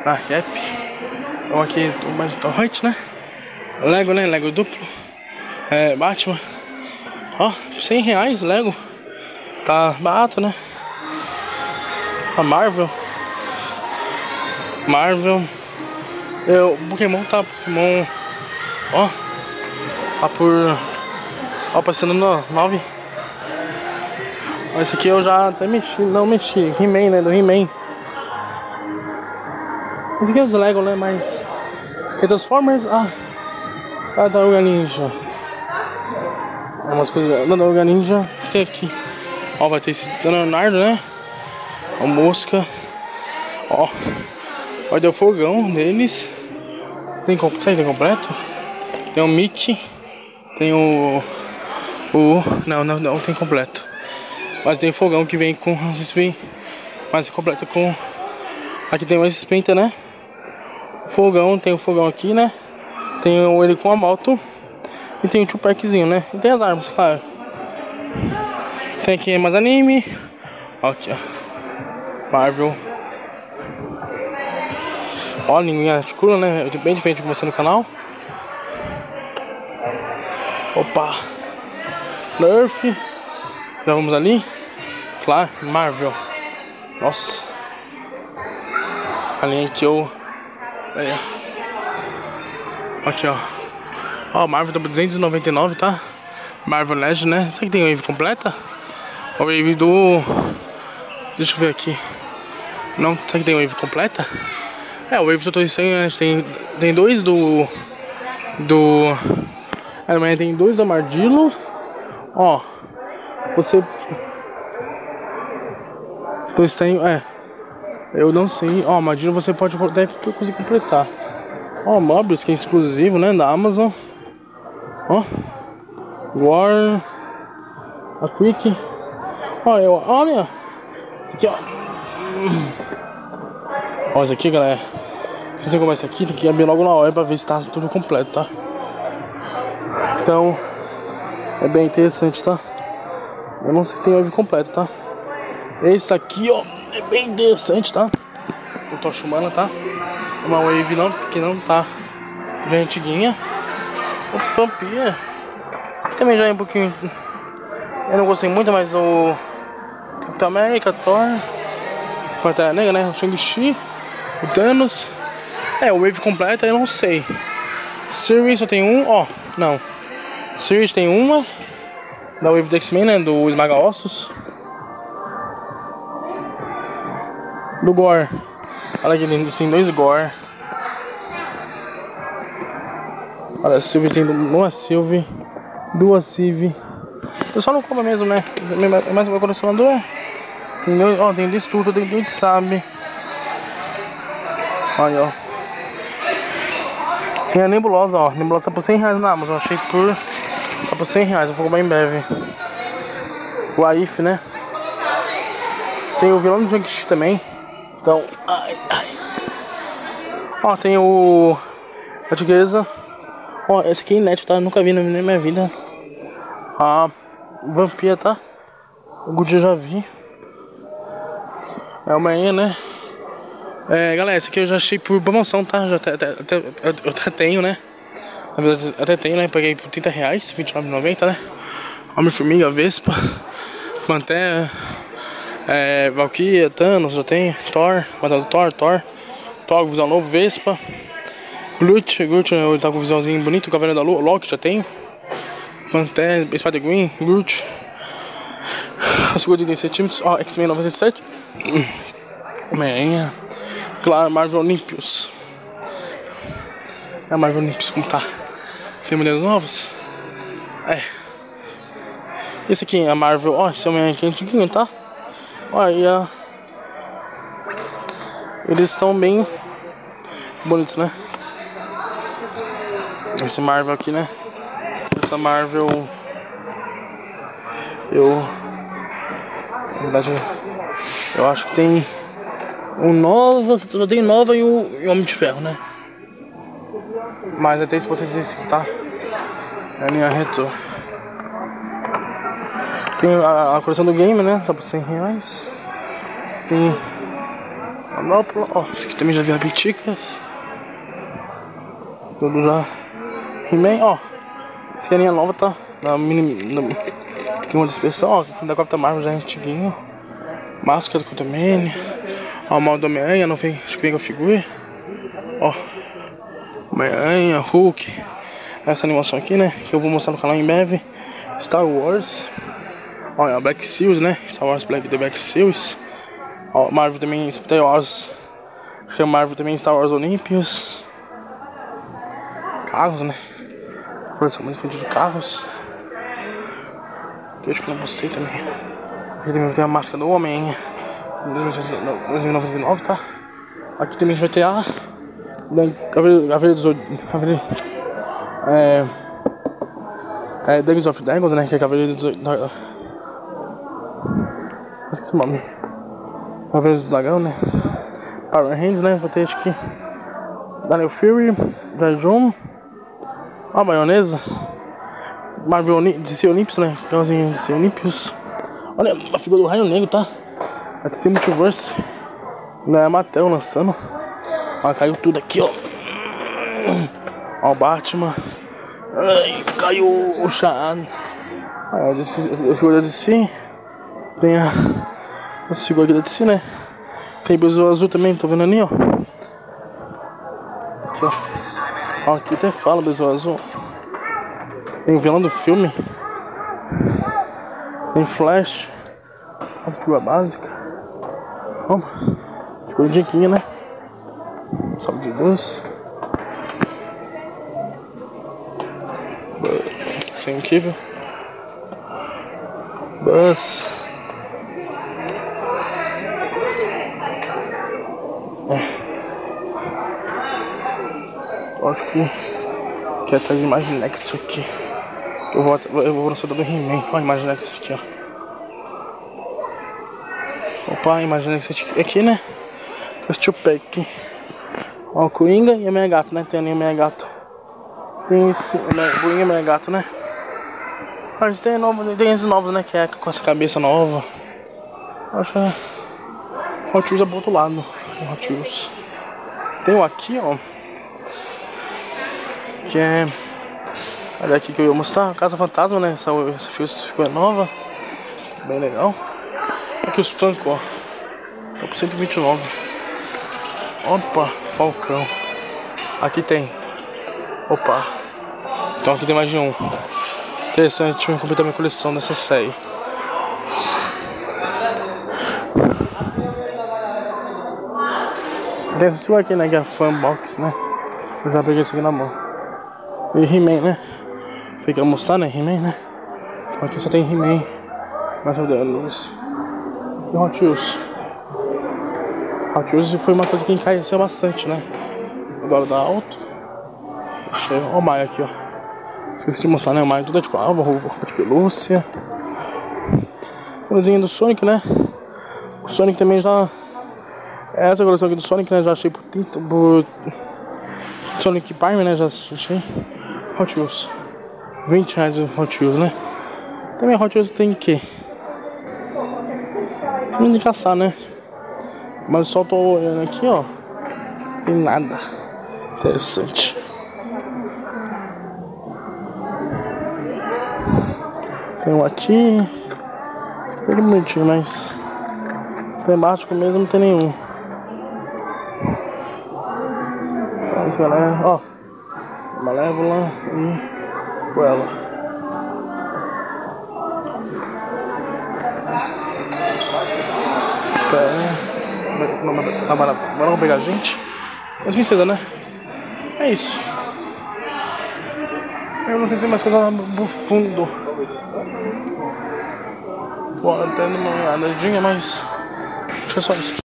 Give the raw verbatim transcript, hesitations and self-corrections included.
na Gap. Então aqui o mais torrente, né? Lego, né? Lego duplo. É, Batman. Ó, cem reais Lego. Tá barato, né? A Marvel. Marvel. Eu, Pokémon tá. Pokémon. Ó. Tá por. Ó, passando no nove. Esse aqui eu já até mexi. Não mexi. He-Man, né? Do He-Man. Esse aqui é dos Lego, né? Mas. Tem Transformers. Ah. Tartaruga Ninja. Umas coisas. Tartaruga Ninja. Tem aqui. Ó, vai ter esse Leonardo, né? A mosca. Ó. Vai ter o fogão deles. Tem completo? Tem completo? Tem o Mickey. Tem o. O. Não, não, não tem completo. Mas tem o fogão que vem com. Não sei se vem. Mas completo com. Aqui tem mais espenta, né? O fogão, tem o fogão aqui, né? Tem ele com a moto. E tem o Tupac-zinho, né? E tem as armas, claro. Tem aqui mais anime. Aqui, ó. Marvel. Ó, linguinha articula, né? Bem diferente de você no canal. Opa. Nerf. Já vamos ali. Claro, Marvel. Nossa. A linha que eu... Aí, ó. Aqui, ó. Ó, Marvel tá por duzentos e noventa e nove, tá? Marvel Legend, né? Será que tem wave completa? A wave do... Deixa eu ver aqui. Não, será que tem wave completa? É, o wave Total Insane, tem, tem dois do... Do... É, amanhã tem dois do Armadillo. Ó. Você... Tô estranho, é. Eu não sei. Ó, Armadillo você pode até conseguir completar. Ó, Mobius, que é exclusivo, né? Da Amazon. Ó. War. A Quick. Ó, eu. Olha. Esse aqui, ó. Ó, isso aqui, galera. Se você começa aqui, tem que abrir logo na hora pra ver se tá tudo completo, tá? Então. É bem interessante, tá? Eu não sei se tem wave completo, tá? Esse aqui, ó. É bem interessante, tá? O Tocha Humana, tá? Uma wave não, porque não tá bem antiguinha. O Vampir também já é um pouquinho. Eu não gostei muito, mas o Capitão América, Thor, Pantera Negra, né? O Shang-Chi, o Thanos. É, o wave completa eu não sei. Series só tem um, ó. Não. Series tem uma. Da wave do X-Men, né? Do Esmaga Ossos. Do Gore. Olha que lindo, tem dois Gore. Olha, a Sylvie tem uma Sylvie, duas Sylvie. Eu só não compro mesmo, né? É mais um colecionador. Tem dois, ó, tem dois tudo, tem dois sabe. Olha, ó. Tem a nebulosa, ó. A nebulosa tá por cem reais na Amazon. Achei por. Tá por cem reais, eu vou comprar em breve. O Aif, né? Tem o vilão do Shang-Chi também. Então, ai, ai. Ó, tem o... Portuguesa. Ó, esse aqui é inédito, tá? Eu nunca vi na minha vida. A Vampira, tá? O Good eu já vi. É amanhã, né? É, galera, esse aqui eu já achei por promoção, tá? Já até, até, até, eu até tenho, né? Na verdade, até tenho, né? Paguei por trinta reais, vinte e nove reais e noventa centavos, né? Homem-Formiga, Vespa, Pantera, é, Valkyria, Thanos, já tem, Thor, Matador Thor, Thor, Thor, visão novo, Vespa, Groot, Groot, ele tá com visãozinho bonito, Cavaleiro da Lua, Loki, já tem, Pantera, Spider-Gwen, Groot, as figuras de trinta centímetros, ó, X-Men noventa e sete, Homem-Aranha, claro, Marvel Olympus, é a Marvel Olympus como tá, tem modelos novos, é. Esse aqui é a Marvel, ó, esse Homem-Aranha aqui é antiguinho, tá? Olha, eles estão bem bonitos, né? Esse Marvel aqui, né? Essa Marvel, eu, na verdade, eu acho que tem o Nova, só tem Nova e o, e o Homem de Ferro, né? Mas até esse setenta e cinco, tá? É a minha retorno. Tem a, a coleção do game, né? Tá por cem reais. Tem Manopla, ó, esse aqui também já vi a Piticas. Tudo já. He-Man, ó. Esse aqui é a linha nova, tá? Da mini. Da, aqui uma dispersão, ó. Da Capitã Marvel já é antiguinho. Máscara do Contamine. Ó, o mal do Homem-Aranha, não vem, acho que vem com a figura. Ó. Homem-Aranha, Hulk. Essa animação aqui, né? Que eu vou mostrar no canal em breve. Star Wars. Ó, é a Black Series, né? Star Wars Black The Black Series. Ó, Marvel também, Star Wars. Acho que é Marvel também, Star Wars Olympius. Carros, né? Coleção muito infantil de carros. Aqui acho que eu não gostei também. Aqui também vai ter a máscara do Homem. dois mil e noventa e nove, tá? Aqui também vai ter a. Cavaleiro dos. É. É Dungeons of Dragons, né? Que é Cavaleiro dos. Esqueci o nome. Cavaleiro do Dragão, né? Power Rangers, né? Vai ter acho que. Daniel Fury, Dragon. Ó, a maionesa. Marvel D C Olympus, né? Aquelazinha D C Olympus. Olha a figura do Raio Negro, tá? A D C Multiverse. Não é a Mattel lançando. Ó, caiu tudo aqui, ó. Ó, o Batman. Ai, caiu o Charada. Aí, a figura da D C. Tem a. A figura aqui da D C, né? Tem Besouro Azul também, tô vendo ali, ó. Aqui, ó. Ó, aqui até fala Besouro Azul. Tem o vilão do filme. Tem Flash. A figura básica. Ó, ficou diquinha, né? Salve de Deus. Isso é incrível. Buzz. É. Acho que que é atrás de Imagine Next aqui. Eu vou, eu vou lançar do He-Man. Ó, Imagine Next aqui, ó. Opa, Imagine Next aqui, né? Deixa eu pegar aqui. Ó, o Coringa e a Meia Gato, né? Tem ali a Meia Gato. Tem esse. O Coringa e a Meia Gato, né? Mas tem, novo, tem esses novos, né? Que é com essa cabeça nova. Acho que é. Hot Wheels é pro outro lado. Hot Wheels. Tem um aqui, ó. Que é. Olha aqui que eu ia mostrar. Casa Fantasma, né? Essa, essa figura nova. Bem legal. Aqui os Funko, ó. Tá por cento e vinte e nove. Opa, Falcão. Aqui tem. Opa. Então aqui tem mais de um. Interessante, deixa eu completar minha coleção dessa série. Esse aqui, né, que é a Fanbox, né? Eu já peguei esse aqui na mão. E He-Man, né? Fica a mostrar, né? He-Man, né? Então aqui só tem He-Man. Mais ou menos. E Hot Wheels. Hot Wheels foi uma coisa que encareceu bastante, né? Agora dá alto. Olha o Maio aqui, ó. Esqueci de mostrar, né? O Maio tudo é de alva, roupa de pelúcia. Coisinha do Sonic, né? O Sonic também já. Essa coleção aqui do Sonic, né? Já achei por trinta. Por... Sonic Prime, né? Já achei. Hot Wheels. vinte reais o Hot Wheels, né? Também Hot Wheels tem o quê? Não de caçar, né? Mas só tô olhando aqui, ó. Tem nada interessante. Tem um aqui. Esse aqui tá aqui bonitinho, mas temático mesmo não tem nenhum. Ó, Malévola e Cruella. É, não, não, não, não pegar a gente. Mas me ceda, né? É isso. Eu não sei se tem mais coisa no fundo. Pô, até numa olhadinha, mas acho que é só isso.